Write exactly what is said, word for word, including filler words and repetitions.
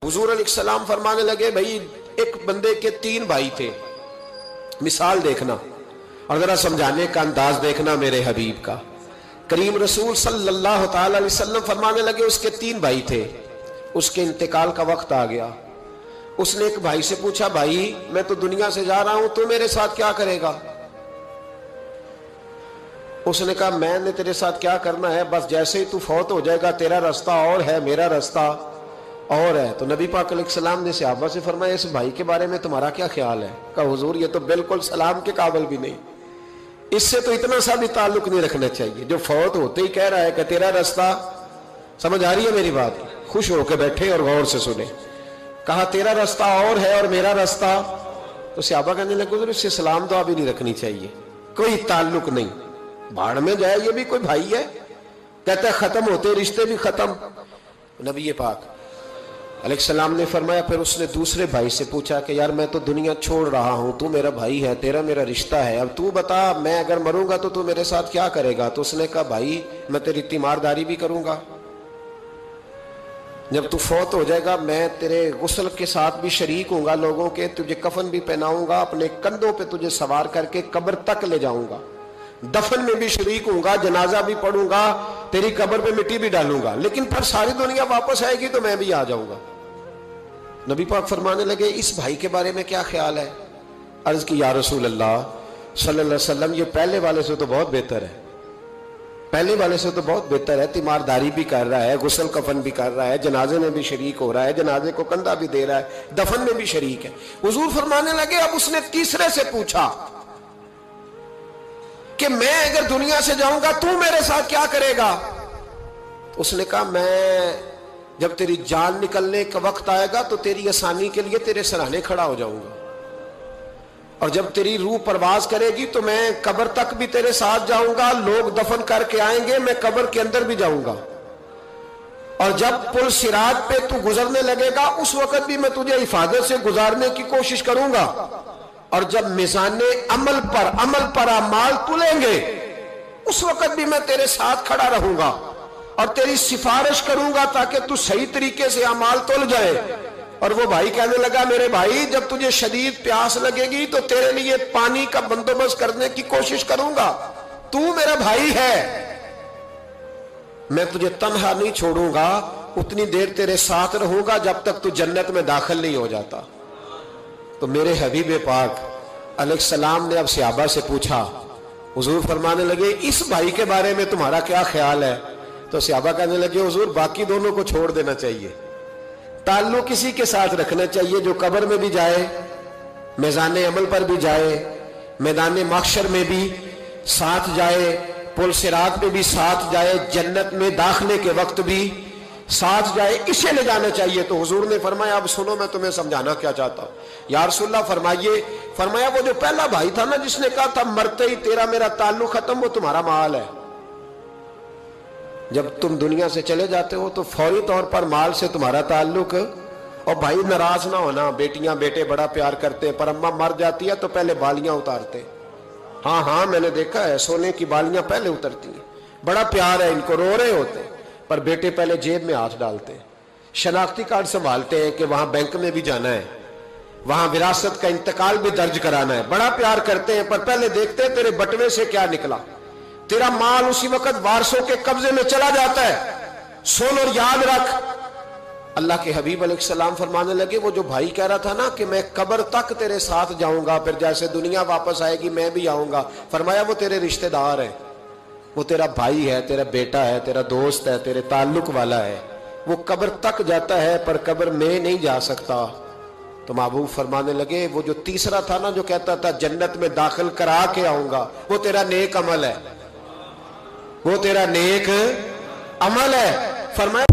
हुजूर अलैहिस्सलाम फरमाने लगे, भाई एक बंदे के तीन भाई थे, मिसाल देखना और जरा समझाने का अंदाज देखना मेरे हबीब का। करीम रसूल सल्लल्लाहु ताला अलैहि वसल्लम फरमाने लगे, उसके तीन भाई थे, उसके इंतकाल का वक्त आ गया। उसने एक भाई से पूछा, भाई मैं तो दुनिया से जा रहा हूं, तू मेरे साथ क्या करेगा? उसने कहा, मैंने तेरे साथ क्या करना है, बस जैसे ही तू फौत हो जाएगा तेरा रास्ता और है, मेरा रास्ता और है। तो नबी पाक अलैहिस्सलाम ने सहाबा से फरमाया, इस भाई के बारे में तुम्हारा क्या ख्याल है? कहा, हुजूर ये तो बिल्कुल सलाम के काबिल भी नहीं, इससे तो इतना सा भी ताल्लुक नहीं रखना चाहिए, जो फौत होते ही कह रहा है कि तेरा रास्ता। समझ आ रही है मेरी बात? खुश होकर बैठे और गौर से सुने। कहा तेरा रास्ता और है और मेरा रास्ता। तो सहाबा कहने लगे, हुजूर इससे सलाम दुआ भी नहीं रखनी चाहिए, कोई ताल्लुक नहीं, भाड़ में जाए, ये भी कोई भाई है? कहता है खत्म होते रिश्ते भी खत्म। नबी पाक अलैहिस्सलाम ने फरमाया, फिर उसने दूसरे भाई से पूछा कि यार मैं तो दुनिया छोड़ रहा हूं, तू मेरा भाई है, तेरा मेरा रिश्ता है, अब तू बता मैं अगर मरूंगा तो तू मेरे साथ क्या करेगा? तो उसने कहा, भाई मैं तेरी तीमारदारी भी करूंगा, जब तू फौत हो जाएगा मैं तेरे गुस्ल के साथ भी शरीक होऊंगा, लोगों के तुझे कफन भी पहनाऊंगा, अपने कंधों पे तुझे सवार करके कब्र तक ले जाऊंगा, दफन में भी शरीक होऊंगा, जनाजा भी पढ़ूंगा, तेरी कब्र पे मिट्टी भी डालूंगा, लेकिन फिर सारी दुनिया वापस आएगी तो मैं भी आ जाऊंगा। नबी पाक फरमाने लगे, इस भाई के बारे में क्या ख्याल है? अर्ज की, या रसूल अल्लाह सल्लल्लाहु अलैहि वसल्लम, ये पहले वाले से तो बहुत बेहतर है, पहले वाले से तो बहुत बेहतर है, तीमारदारी भी कर रहा है, गुस्ल कफन भी कर रहा है, जनाजे में भी शरीक हो रहा है, जनाजे को कंधा भी दे रहा है, दफन में भी शरीक है। हुजूर फरमाने लगे, अब उसने तीसरे से पूछा कि मैं अगर दुनिया से जाऊंगा तू मेरे साथ क्या करेगा? उसने कहा, मैं जब तेरी जान निकलने का वक्त आएगा तो तेरी आसानी के लिए तेरे सराहने खड़ा हो जाऊंगा, और जब तेरी रूह परवाज करेगी तो मैं कब्र तक भी तेरे साथ जाऊंगा, लोग दफन करके आएंगे, मैं कब्र के अंदर भी जाऊंगा, और जब पुल सिरात पे तू गुजरने लगेगा उस वक्त भी मैं तुझे हिफाजत से गुजारने की कोशिश करूंगा, और जब मिजाने अमल पर अमल पर अमाल तुलेंगे उस वक्त भी मैं तेरे साथ खड़ा रहूंगा और तेरी सिफारिश करूंगा ताकि तू सही तरीके से अमाल तुल जाए। और वो भाई कहने लगा, मेरे भाई जब तुझे शदीद प्यास लगेगी तो तेरे लिए पानी का बंदोबस्त करने की कोशिश करूंगा, तू मेरा भाई है, मैं तुझे तन्हा नहीं छोड़ूंगा, उतनी देर तेरे साथ रहूंगा जब तक तू जन्नत में दाखिल नहीं हो जाता। तो मेरे हबीब पाक अलैहिस्सलाम ने अब सहाबा से पूछा, हुजूर फरमाने लगे, इस भाई के बारे में तुम्हारा क्या ख्याल है? तो सहाबा कहने लगे, हुजूर बाकी दोनों को छोड़ देना चाहिए, ताल्लुक किसी के साथ रखना चाहिए जो कब्र में भी जाए, मैदान अमल पर भी जाए, मैदान महशर में भी साथ जाए, पुल सिरात में भी साथ जाए, जन्नत में दाखिले के वक्त भी साथ जाए, इसे ले जाना चाहिए। तो हुजूर ने फरमाया, अब सुनो मैं तुम्हें समझाना क्या चाहता हूं। या रसूलल्लाह फरमाइए। फरमाया, वो जो पहला भाई था ना जिसने कहा था मरते ही तेरा मेरा ताल्लुक खत्म, वो तुम्हारा माल है, जब तुम दुनिया से चले जाते हो तो फौरी तौर पर माल से तुम्हारा ताल्लुक। और भाई नाराज ना होना, बेटियां बेटे बड़ा प्यार करते हैं, पर अम्मा मर जाती है तो पहले बालियां उतारते। हाँ हाँ मैंने देखा है, सोने की बालियां पहले उतरती हैं, बड़ा प्यार है इनको, रो रहे होते, पर बेटे पहले जेब में हाथ डालते, शनाख्ती कार्ड संभालते हैं कि वहां बैंक में भी जाना है, वहां विरासत का इंतकाल भी दर्ज कराना है, बड़ा प्यार करते हैं, पर पहले देखते हैं तेरे बटवे से क्या निकला। तेरा माल उसी वक्त वारसों के कब्जे में चला जाता है। सुन और याद रख, अल्लाह के हबीब अलैहिस्सलाम फरमाने लगे, वो जो भाई कह रहा था ना कि मैं कब्र तक तेरे साथ जाऊंगा, फिर जैसे दुनिया वापस आएगी मैं भी आऊंगा, फरमाया वो तेरे रिश्तेदार है, वो तेरा भाई है, तेरा बेटा है, तेरा दोस्त है, तेरे ताल्लुक वाला है, वो कब्र तक जाता है पर कब्र में नहीं जा सकता। तो महबूब फरमाने लगे, वो जो तीसरा था ना जो कहता था जन्नत में दाखिल करा के आऊंगा, वो तेरा नेक अमल है, वो तेरा नेक अमल है। फरमाया